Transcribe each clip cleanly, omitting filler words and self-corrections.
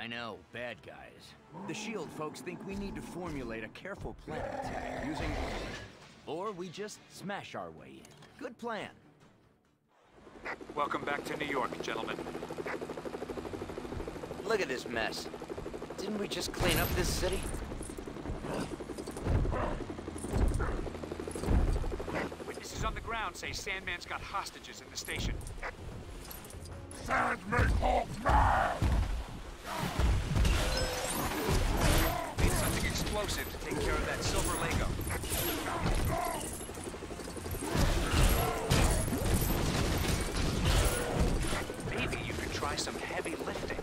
I know, bad guys. The SHIELD folks think we need to formulate a careful plan of attack using... Or we just smash our way in. Good plan. Welcome back to New York, gentlemen. Look at this mess. Didn't we just clean up this city? Witnesses on the ground say Sandman's got hostages in the station. Sandman Hawk mad! Need something explosive to take care of that silver Lego. Maybe you could try some heavy lifting.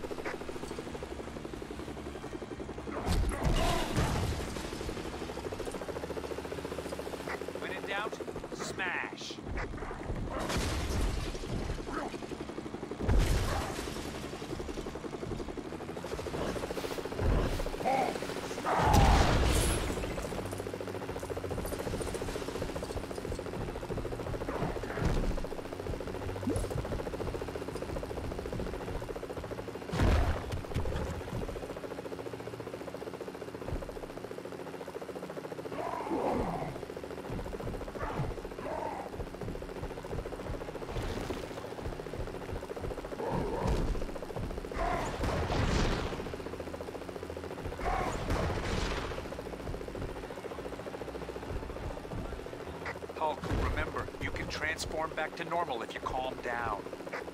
When in doubt, smash. Hulk, remember, you can transform back to normal if you calm down.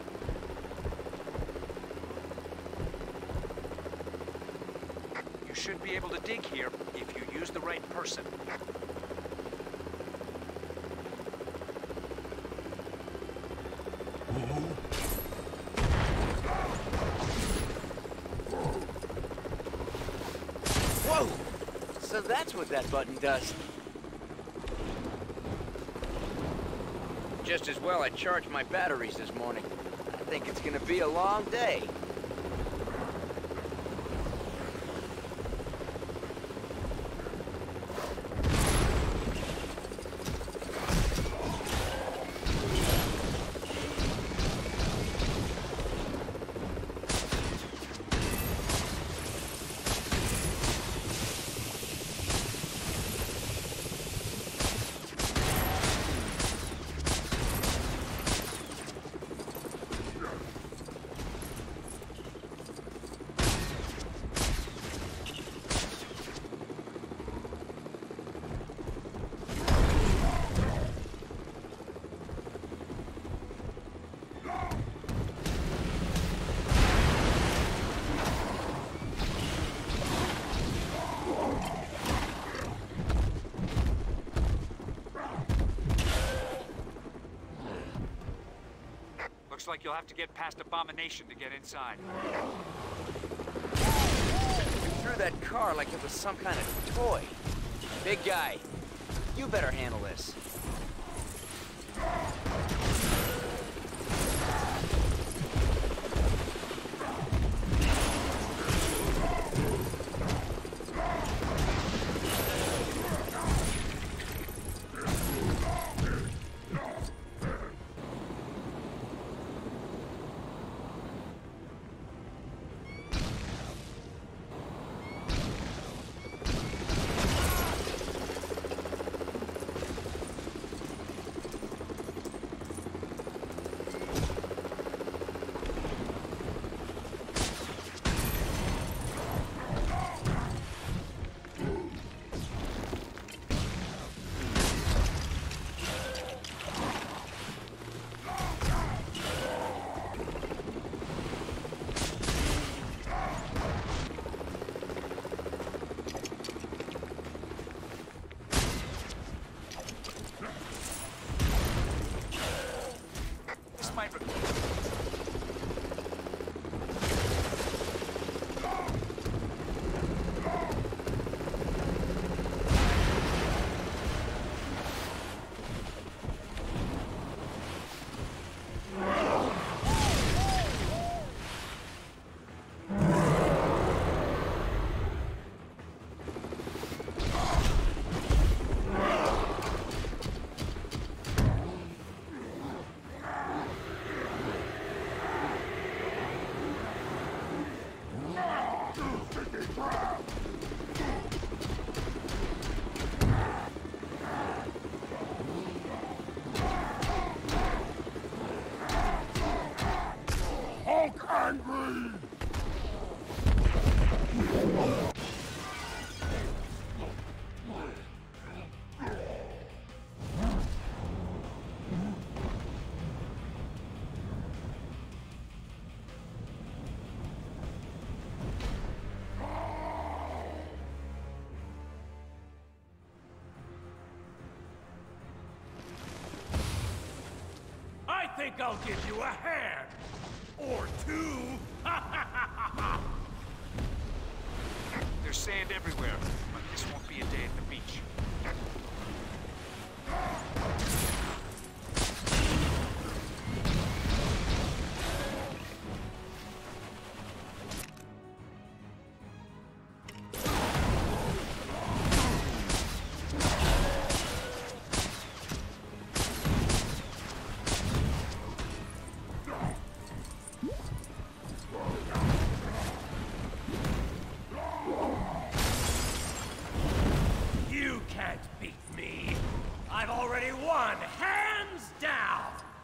You should be able to dig here if you use the right person. Whoa! So that's what that button does. Just as well I charged my batteries this morning. I think it's gonna be a long day. Looks like you'll have to get past Abomination to get inside. You threw that car like it was some kind of toy. Big guy, you better handle this. I think I'll give you a hand! Or two! There's sand everywhere, but this won't be a day at the beach. You can't beat me! I've already won, hands down!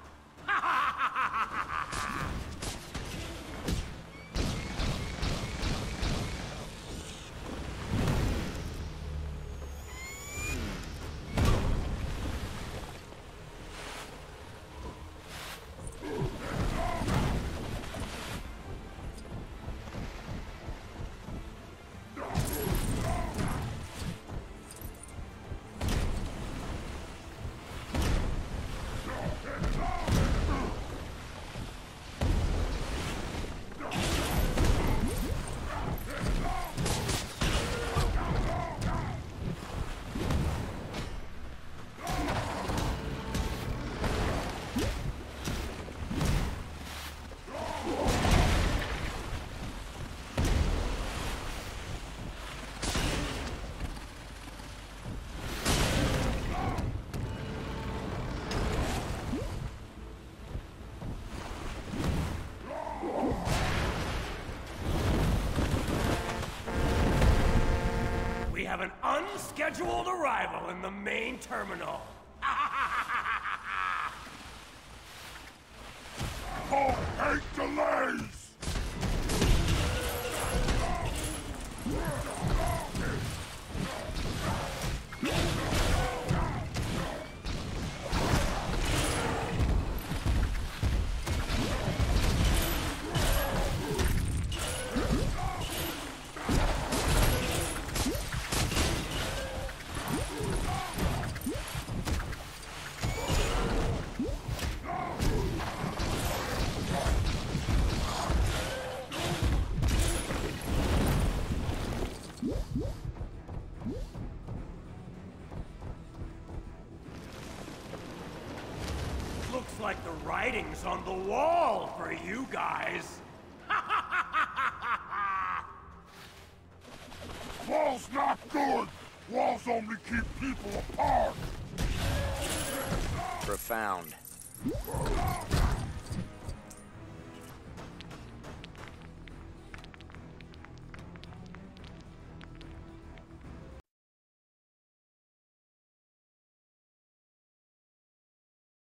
We have an unscheduled arrival in the main terminal. Oh, hate delays! Looks like the writing's on the wall for you guys. Walls not good! Walls only keep people apart! Profound.